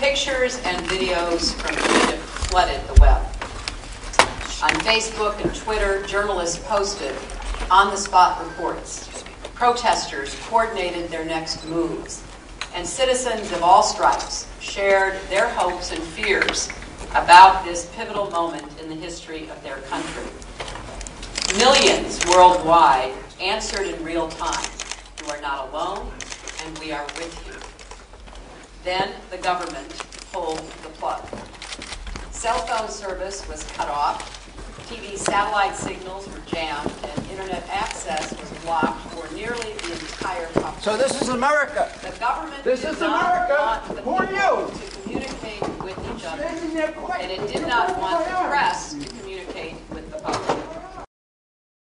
Pictures and videos from Egypt flooded the web. On Facebook and Twitter, journalists posted on-the-spot reports. Protesters coordinated their next moves, and citizens of all stripes shared their hopes and fears about this pivotal moment in the history of their country. Millions worldwide answered in real time, "You are not alone, and we are with you." Then the government pulled the plug. Cell phone service was cut off, TV satellite signals were jammed, and internet access was blocked for nearly the entire population. So this is America. The government This did is not America. want the Who are people you? to communicate with each other, and it did not want the press